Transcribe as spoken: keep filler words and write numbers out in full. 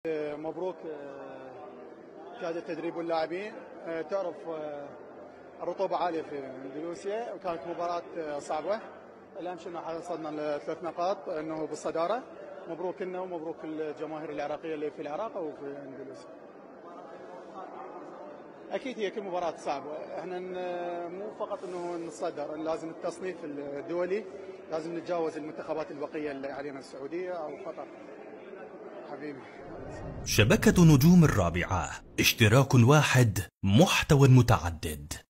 مبروك قيادة التدريب واللاعبين. تعرف الرطوبة عالية في اندونيسيا وكانت مباراة صعبة. الأهم شيء انه حصلنا الثلاث نقاط انه بالصدارة. مبروك لنا ومبروك الجماهير العراقية اللي في العراق وفي اندونيسيا. اكيد هي كل مباراة صعبة، احنا مو فقط انه نتصدر، لازم التصنيف الدولي، لازم نتجاوز المنتخبات البقية اللي علينا السعودية او قطر. حبيبي. شبكة نجوم الرابعة، اشتراك واحد محتوى متعدد.